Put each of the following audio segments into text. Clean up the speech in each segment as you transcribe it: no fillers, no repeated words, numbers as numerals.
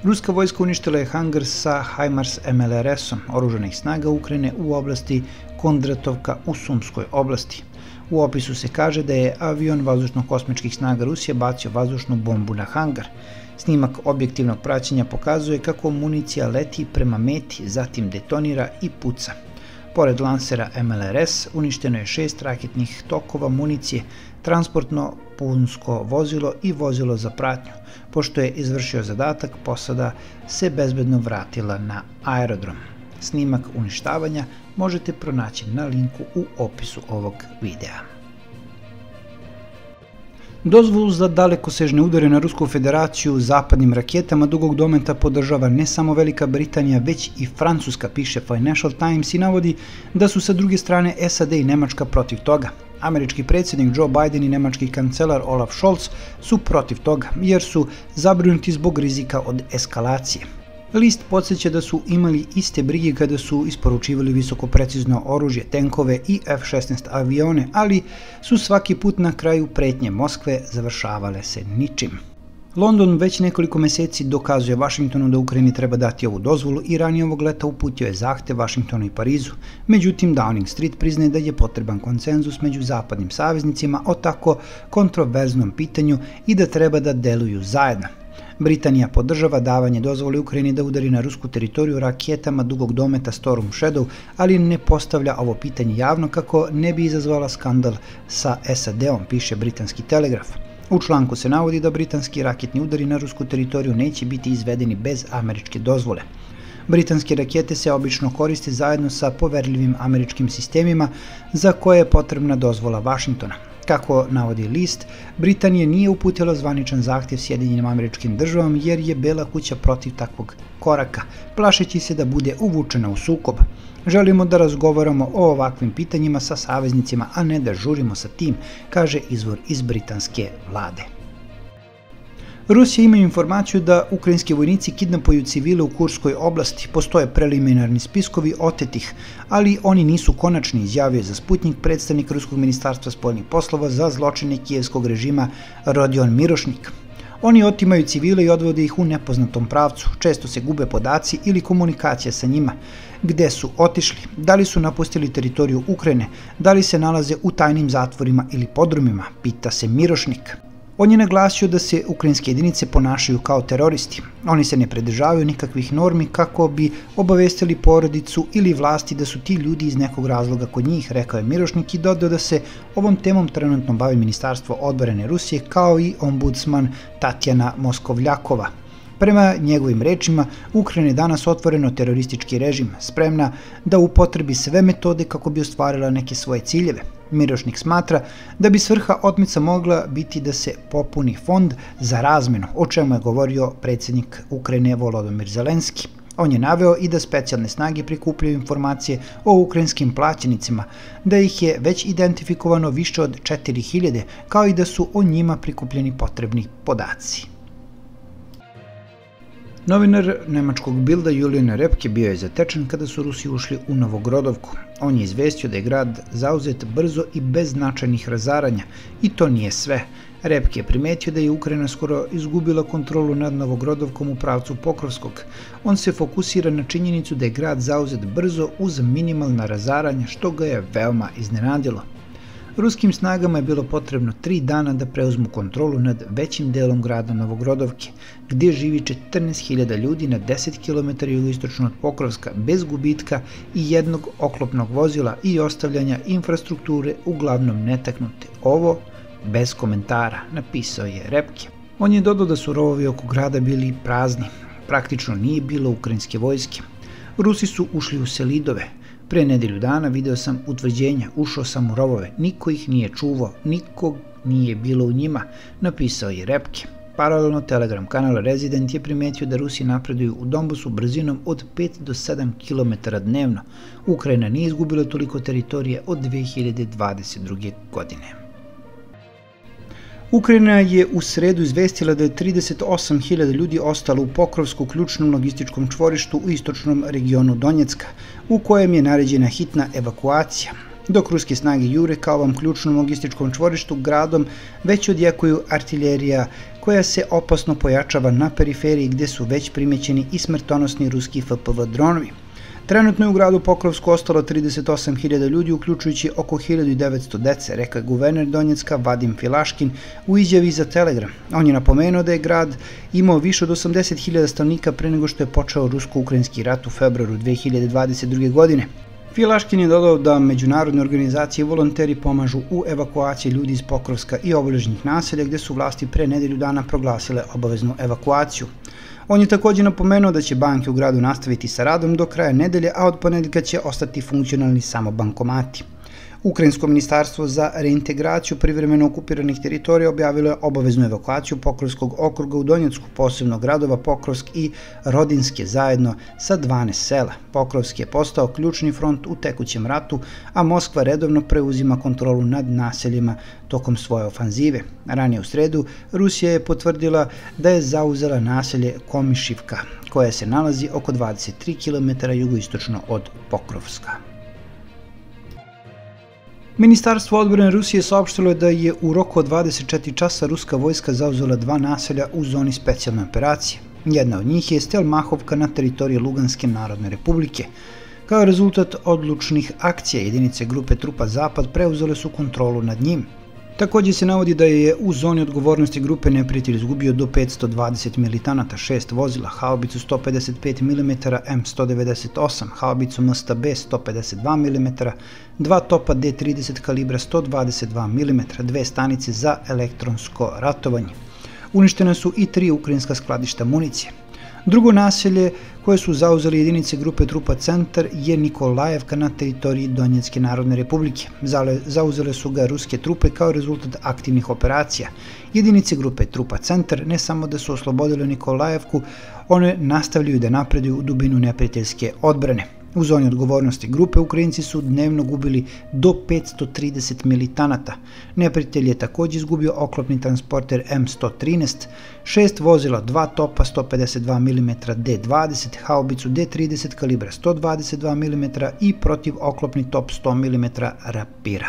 Ruska vojska uništila je hangar sa HIMARS MLRS-om oružanih snaga Ukrajine u oblasti Kondratovka u Sumskoj oblasti. U opisu se kaže da je avion vazdušno-kosmičkih snaga Rusije bacio vazdušnu bombu na hangar. Snimak objektivnog praćenja pokazuje kako municija leti prema meti, zatim detonira i puca. Pored lansera MLRS uništeno je 6 raketnih tokova municije, transportno punsko vozilo i vozilo za pratnju. Pošto je izvršio zadatak, posada se bezbedno vratila na aerodrom. Snimak uništavanja možete pronaći na linku u opisu ovog videa. Dozvolu za dalekosežne udare na Rusku federaciju zapadnim raketama dugog dometa podržava ne samo Velika Britanija, već i Francuska, piše Financial Times i navodi da su sa druge strane SAD i Nemačka protiv toga. Američki predsjednik Joe Biden i nemački kancelar Olaf Scholz su protiv toga, jer su zabrinuti zbog rizika od eskalacije. List podsjeća da su imali iste brige kada su isporučivali visokoprecizno oružje, tenkove i F-16 avione, ali su svaki put na kraju pretnje Moskve završavale se ničim. London već nekoliko meseci dokazuje Vašingtonu da Ukrajini treba dati ovu dozvolu i ranije ovog leta uputio je zahtev Vašingtonu i Parizu. Međutim, Downing Street priznaje da je potreban konsenzus među zapadnim saveznicima o tako kontroverznom pitanju i da treba da deluju zajedno. Britanija podržava davanje dozvole Ukrajini da udari na rusku teritoriju raketama dugog dometa Storm Shadow, ali ne postavlja ovo pitanje javno kako ne bi izazvala skandal sa SAD-om, piše britanski Telegraf. U članku se navodi da britanski raketni udari na rusku teritoriju neće biti izvedeni bez američke dozvole. Britanske rakete se obično koriste zajedno sa poverljivim američkim sistemima za koje je potrebna dozvola Vašingtona. Kako navodi list, Britanija nije uputila zvaničan zahtjev Sjedinjenim Američkim Državama jer je Bela kuća protiv takvog koraka, plašeći se da bude uvučena u sukob. Želimo da razgovaramo o ovakvim pitanjima sa saveznicima, a ne da žurimo sa tim, kaže izvor iz britanske vlade. Rusija ima informaciju da ukrajinski vojnici kidnapuju civile u Kurskoj oblasti. Postoje preliminarni spiskovi otetih, ali oni nisu konačni, izjavio za Sputnik predstavnik Ruskog ministarstva spoljnih poslova za zločine kijevskog režima Rodion Mirošnik. Oni otimaju civile i odvode ih u nepoznatom pravcu, često se gube podaci ili komunikacija sa njima. Gde su otišli? Da li su napustili teritoriju Ukrajine? Da li se nalaze u tajnim zatvorima ili podrumima? Pita se Mirošnik. On je naglasio da se ukrajinske jedinice ponašaju kao teroristi. Oni se ne pridržavaju nikakvih normi kako bi obavestili porodicu ili vlasti da su ti ljudi iz nekog razloga kod njih, rekao je Mirošnik i dodao da se ovom temom trenutno bavi Ministarstvo odbrane Rusije kao i ombudsman Tatjana Moskovljakova. Prema njegovim rečima, Ukrajina je danas otvoreno teroristički režim, spremna da upotrebi sve metode kako bi ostvarila neke svoje ciljeve. Mirošnik smatra da bi svrha otmica mogla biti da se popuni fond za razmenu, o čemu je govorio predsjednik Ukrajine Volodymyr Zelenski. On je naveo i da specijalne snage prikupljaju informacije o ukrajinskim plaćenicima, da ih je već identifikovano više od 4000, kao i da su o njima prikupljeni potrebni podaci. Novinar nemačkog Bilda Julian Repke bio je zatečen kada su Rusi ušli u Novogrodovku. On je izvestio da je grad zauzet brzo i bez značajnih razaranja, i to nije sve. Repke je primetio da je Ukrajina skoro izgubila kontrolu nad Novogrodovkom u pravcu Pokrovskog. On se fokusira na činjenicu da je grad zauzet brzo uz minimalna razaranja, što ga je veoma iznenadilo. Ruskim snagama je bilo potrebno 3 dana da preuzmu kontrolu nad većim delom grada Novogrodovke, gdje živi 14.000 ljudi na 10 km jugoistočno od Pokrovska bez gubitka i jednog oklopnog vozila i ostavljanja infrastrukture uglavnom netaknute. Ovo bez komentara, napisao je Repke. On je dodao da su rovovi oko grada bili prazni, praktično nije bilo ukrajinske vojske. Rusi su ušli u Selidove. Pre nedelju dana video sam utvrđenja, ušao sam u rovove, niko ih nije čuvao, nikog nije bilo u njima, napisao je Repke. Paralelno Telegram kanal Resident je primetio da Rusi napreduju u Donbasu brzinom od 5 do 7 km dnevno. Ukrajina nije izgubila toliko teritorije od 2022. godine. Ukrajina je u sredu izvestila da je 38.000 ljudi ostalo u Pokrovsku, ključnom logističkom čvorištu u istočnom regionu Donjecka, u kojem je naređena hitna evakuacija. Dok ruske snage jure ka ovom ključnom logističkom čvorištu gradom, već odjekuju artiljerija koja se opasno pojačava na periferiji gdje su već primećeni i smrtonosni ruski FPV dronovi. Trenutno je u gradu Pokrovsku ostalo 38.000 ljudi, uključujući oko 1900 dece, rekao je guverner Donjecka Vadim Filaškin u izjavi za Telegram. On je napomenuo da je grad imao više od 80.000 stanovnika pre nego što je počeo rusko-ukrajinski rat u februaru 2022. godine. Filaškin je dodao da međunarodne organizacije i volonteri pomažu u evakuaciji ljudi iz Pokrovska i obližnjih naselja gdje su vlasti pre nedelju dana proglasile obaveznu evakuaciju. On je također napomenuo da će banke u gradu nastaviti sa radom do kraja nedelje, a od ponedjeljka će ostati funkcionalni samo bankomati. Ukrajinsko ministarstvo za reintegraciju privremeno okupiranih teritorija objavilo je obaveznu evakuaciju Pokrovskog okruga u Donjecku, posebno gradova Pokrovsk i Rodinske zajedno sa 12 sela. Pokrovski je postao ključni front u tekućem ratu, a Moskva redovno preuzima kontrolu nad naseljima tokom svoje ofanzive. Ranije u sredu Rusija je potvrdila da je zauzela naselje Komišivka, koje se nalazi oko 23 km jugoistočno od Pokrovska. Ministarstvo odbrane Rusije saopštilo je da je u roku od 24 časa ruska vojska zauzela 2 naselja u zoni specijalne operacije. Jedna od njih je Stelmahovka na teritoriji Luganske narodne republike. Kao rezultat odlučnih akcija jedinice grupe trupa Zapad preuzele su kontrolu nad njim. Također se navodi da je u zoni odgovornosti grupe neprijatelj izgubio do 520 militanata, 6 vozila, haubicu 155 mm M198, haubicu MSTB 152 mm, 2 topa D30 kalibra 122 mm, 2 stanice za elektronsko ratovanje. Uništene su i 3 ukrajinska skladišta municije. Drugo naselje koje su zauzeli jedinice grupe trupa Centar je Nikolajevka na teritoriji Donjecke narodne republike. Zauzele su ga ruske trupe kao rezultat aktivnih operacija. Jedinice grupe trupa Centar ne samo da su oslobodile Nikolajevku, one nastavljaju da napreduju u dubinu neprijateljske odbrane. U zoni odgovornosti grupe Ukrajinci su dnevno gubili do 530 militanata. Neprijatelj je također izgubio oklopni transporter M113, 6 vozila, 2 topa 152 mm D20, haubicu D30 kalibra 122 mm i protivoklopni top 100 mm Rapira.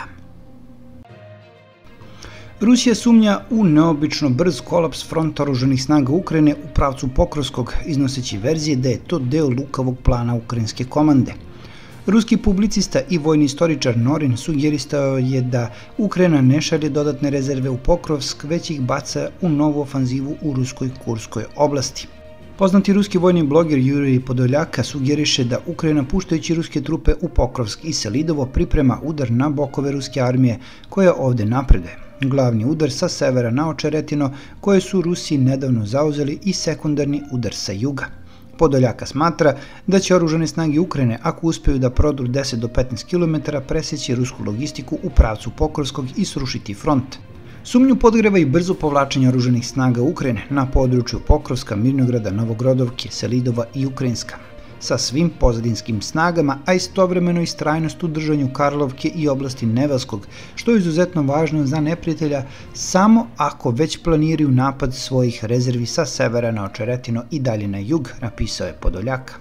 Rusija sumnja u neobično brz kolaps fronta oružanih snaga Ukrajine u pravcu Pokrovskog, iznoseći verzije da je to deo lukavog plana ukrajinske komande. Ruski publicista i vojni istoričar Norin sugeristao je da Ukrajina ne šalje dodatne rezerve u Pokrovsk, već ih baca u novu ofanzivu u ruskoj Kurskoj oblasti. Poznati ruski vojni bloger Jurij Podoljaka sugeriše da Ukrajina, puštajući ruske trupe u Pokrovsk i Selidovo, priprema udar na bokove ruske armije koja ovdje napreduje. Glavni udar sa severa na Očeretino, koje su Rusi nedavno zauzeli, i sekundarni udar sa juga. Podoljaka smatra da će oružane snage Ukrajine, ako uspeju da prodru 10 do 15 km, presjeći rusku logistiku u pravcu Pokrovskog i srušiti front. Sumnju podgreva i brzo povlačenje oružanih snaga Ukrajine na području Pokrovska, Mirnograda, Novogrodovke, Selidova i Ukrajinska, sa svim pozadinskim snagama, a istovremeno i strajnost u držanju Karlovke i oblasti Nevelskog, što je izuzetno važno za neprijatelja samo ako već planiraju napad svojih rezervi sa severa na Očeretino i dalje na jug, napisao je Podoljaka.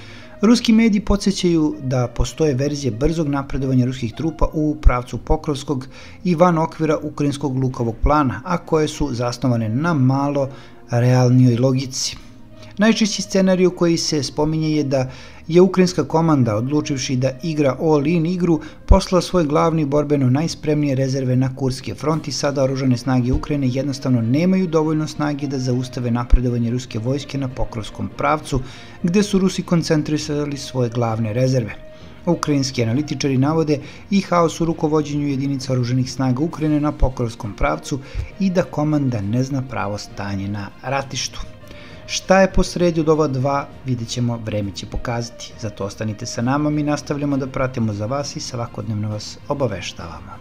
Ruski mediji podsjećaju da postoje verzije brzog napredovanja ruskih trupa u pravcu Pokrovskog i van okvira ukrajinskog lukavog plana, a koje su zasnovane na malo realnijoj logici. Najčešći scenarij koji se spominje je da je ukrajinska komanda, odlučivši da igra all-in igru, poslala svoje glavni borbeno najspremnije rezerve na Kurski front i sada oružane snage Ukrajine jednostavno nemaju dovoljno snage da zaustave napredovanje ruske vojske na Pokrovskom pravcu, gdje su Rusi koncentrisali svoje glavne rezerve. Ukrajinski analitičari navode i haos u rukovođenju jedinica oružanih snaga Ukrajine na Pokrovskom pravcu i da komanda ne zna pravo stanje na ratištu. Šta je posredi od ova dva, vidjet ćemo, vreme će pokazati. Zato ostanite sa nama, mi nastavljamo da pratimo za vas i svakodnevno vas obaveštavamo.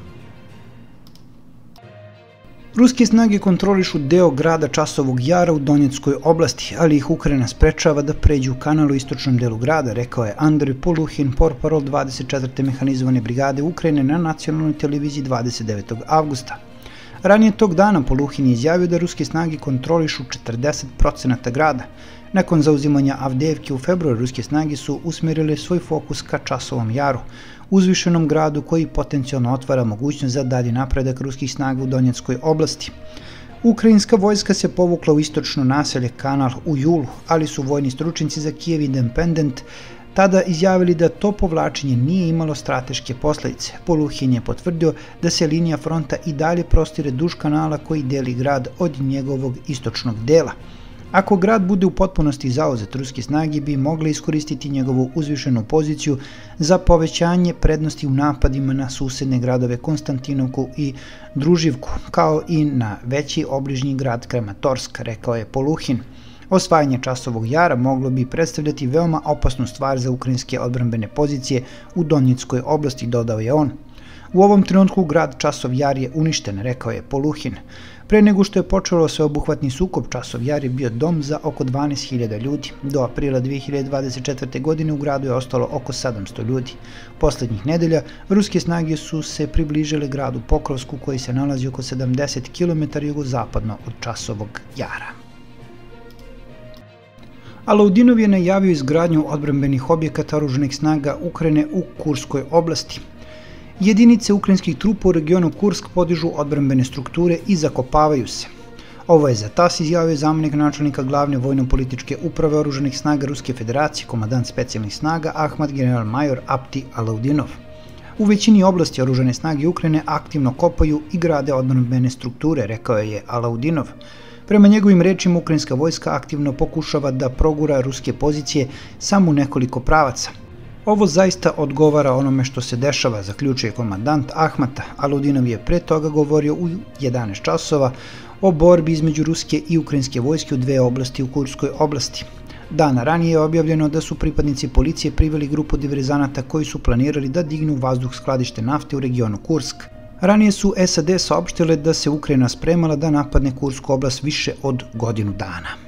Ruske snage kontrolišu deo grada Časovog Jara u Donjeckoj oblasti, ali ih Ukrajina sprečava da pređu kanal u istočnom delu grada, rekao je Andrej Poluhin, portparol 24. mehanizovane brigade Ukrajine na nacionalnoj televiziji 29. avgusta. Ranije tog dana Poluhin je izjavio da ruske snage kontrolišu 40% grada. Nakon zauzimanja Avdeevke u februaru, ruske snage su usmjerile svoj fokus ka Časovom Jaru, uzvišenom gradu koji potencijalno otvara mogućnost za dalji napredak ruskih snaga u Donjeckoj oblasti. Ukrajinska vojska se povukla u istočno naselje Kanal u julu, ali su vojni stručnjaci za Kijev Independent tada izjavili da to povlačenje nije imalo strateške posljedice. Poluhin je potvrdio da se linija fronta i dalje prostire duž kanala koji deli grad od njegovog istočnog dela. Ako grad bude u potpunosti zauzet, ruske snage bi mogle iskoristiti njegovu uzvišenu poziciju za povećanje prednosti u napadima na susedne gradove Konstantinovku i Druživku, kao i na veći obližnji grad Kramatorsk, rekao je Poluhin. Osvajanje Časovog Jara moglo bi predstavljati veoma opasnu stvar za ukrajinske odbrambene pozicije u Donjeckoj oblasti, dodao je on. U ovom trenutku grad Časov Jar je uništen, rekao je Poluhin. Pre nego što je počelo sveobuhvatni sukob, Časov Jar je bio dom za oko 12.000 ljudi. Do aprila 2024. godine u gradu je ostalo oko 700 ljudi. Poslednjih nedelja ruske snage su se približile gradu Pokrovsku koji se nalazi oko 70 km jugozapadno od Časovog Jara. Alaudinov je najavio izgradnju odbrambenih objekata oružanih snaga Ukrajine u Kurskoj oblasti. Jedinice ukrajinskih trupa u regionu Kursk podižu odbrambene strukture i zakopavaju se. Ovo je za TASS izjavio zamenik načelnika glavne vojno-političke uprave oružanih snaga Ruske federacije, komandant specijalnih snaga Ahmad general-major Apti Alaudinov. U većini oblasti oružane snage Ukrajine aktivno kopaju i grade odbrambene strukture, rekao je Alaudinov. Prema njegovim rečima, ukrajinska vojska aktivno pokušava da progura ruske pozicije samo u nekoliko pravaca. Ovo zaista odgovara onome što se dešava, zaključuje komandant Ahmata. Alaudinov je pre toga govorio u 11 časova o borbi između ruske i ukrajinske vojske u dve oblasti u Kurskoj oblasti. Dana ranije je objavljeno da su pripadnici policije priveli grupu diverzanata koji su planirali da dignu vazduh skladište nafte u regionu Kursk. Ranije su SAD saopštile da se Ukrajina spremala da napadne Kursku oblast više od godinu dana.